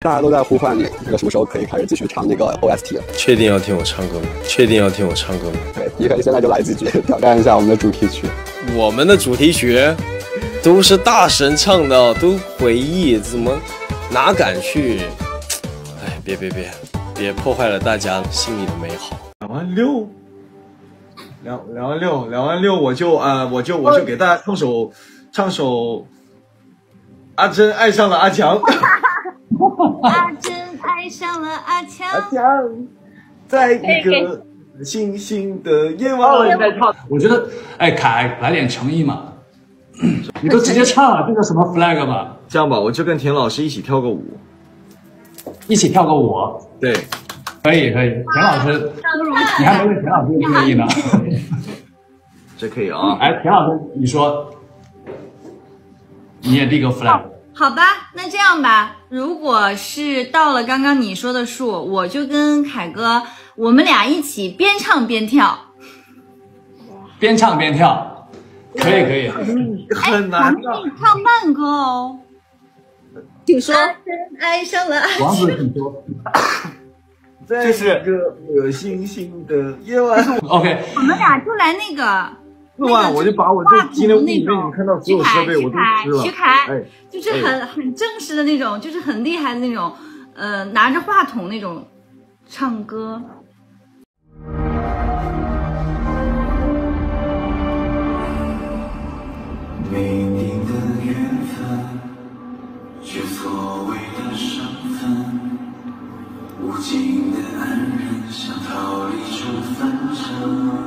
大家都在呼唤你，这个什么时候可以开始继续唱那个 OST 了？ 确定要听我唱歌吗？确定要听我唱歌吗？ 对，你可以现在就来几句，挑战一下我们的主题曲。 我们的主题曲都是大神唱的，都回忆，怎么哪敢去？哎，别破坏了大家心里的美好。 2万6，我就给大家唱首阿珍爱上了阿强。 阿珍爱上了阿强， 在一个星星的夜晚。 我觉得，哎，凯来点诚意嘛，你都直接唱了，这个什么 flag 嘛？ 这样吧，我就跟田老师一起跳个舞， 一起跳个舞。 对， 可以。田老师，你还没问田老师愿不愿意呢？ 这可以啊。 哎，田老师，你说，你也立个 flag。 好吧，那这样吧，如果是到了刚刚你说的数，我就跟凯哥，我们俩一起边唱边跳。 边唱边跳，可以。 很难的。 你唱慢歌哦。请说。爱上了王子，请说。 在一个星星的夜晚。 OK， 我们俩就来那个。 录完我就把我这今天屋里面你看到所有设备我都吃了。 徐凯，就是很正式的那种，就是很厉害的那种，拿着话筒那种唱歌。 没定的缘分，却所谓的身份，无尽的安忍，想逃离这纷争。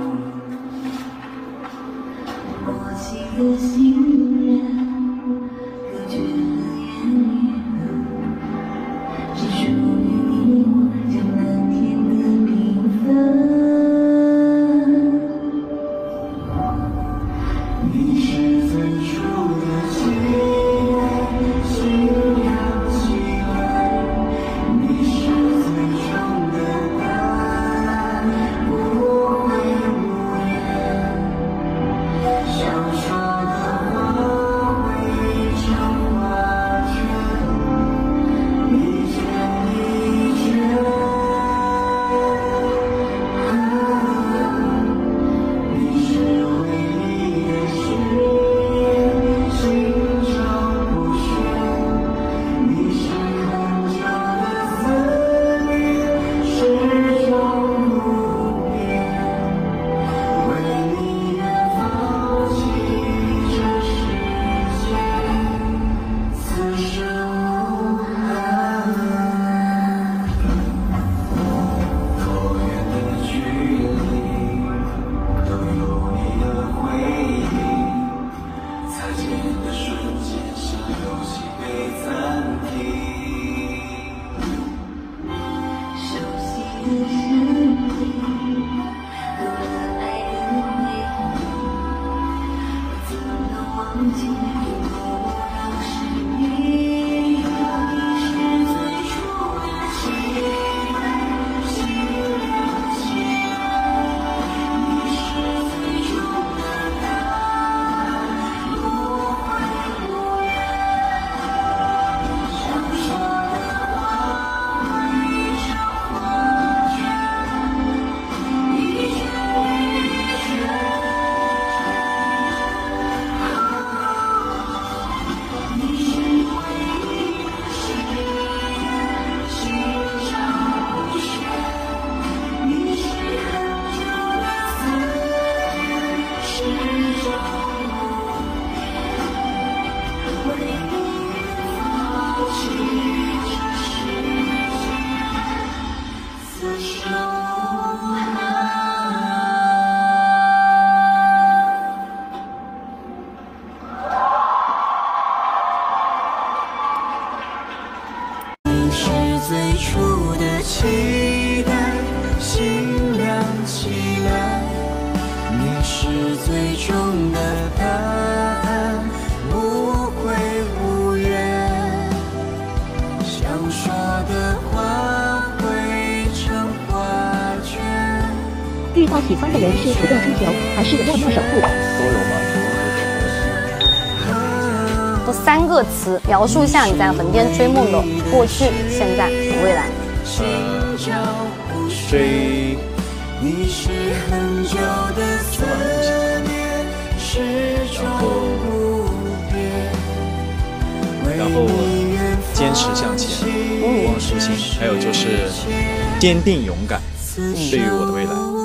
默契的信任，隔绝了言语，只属于你我这漫天的缤纷。你是最初的期待，信仰起来，你是最终的答案，不会无言。想说的话汇成花圈，一圈一圈。你是唯一的誓言，心照不宣。你是很久的思念，始终不变。为你愿放弃这世界，此生无憾。多远的距离，都有你的回忆。再见的瞬间，像游戏被暂停。熟悉的身体，有了爱的回忆。我怎能忘记你不让是你？你是最初的期待，信仰起来。你是最终的答案，不会无言。想说的话汇成花圈，一圈一圈。你是唯一的誓言，心照不宣。你是很久的思念，始终不变。为你放弃这世界，此生无憾。你是最初的期待，心亮起来。你是最终的答案，不会无言。想说的话汇成花圈。 遇到喜欢的人是主动追求，还是默默守护？ 都有吧。 都3个词描述一下你在横店追梦的过去、现在和未来。 追你是很久的思念，始终不变。 然后坚持向前，不忘初心，还有就是坚定勇敢，对于我的未来。